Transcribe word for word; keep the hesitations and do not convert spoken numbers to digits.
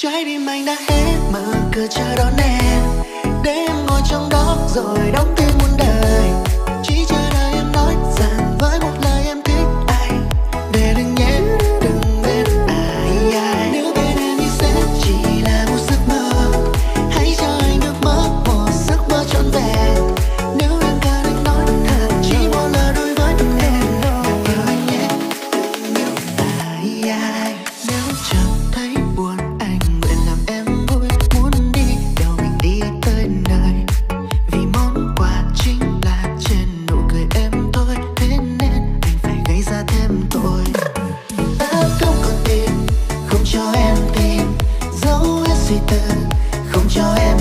Trái tim anh đã hết mở cửa chờ đón em, để em ngồi trong đó rồi đóng thêm muôn đời. Chỉ chờ đợi em nói rằng với một lời em thích anh, để đừng nhé đừng bên ai ai. Nếu bên em thì sẽ chỉ là một giấc mơ, hãy cho anh được mơ một giấc mơ trọn vẹn. Nếu em cần anh nói thật chỉ một lời đối với em, đừng yêu anh nhé đừng yêu ai ai. Nếu chẳng thấy buồn anh nguyện làm em vui, muốn đi đâu mình đi tới nơi. Vì món quà chính là trên nụ cười em thôi, thế nên anh phải gây ra thêm tội. Bắt cóc con tim, không cho em tìm, giấu hết suy tư, không cho em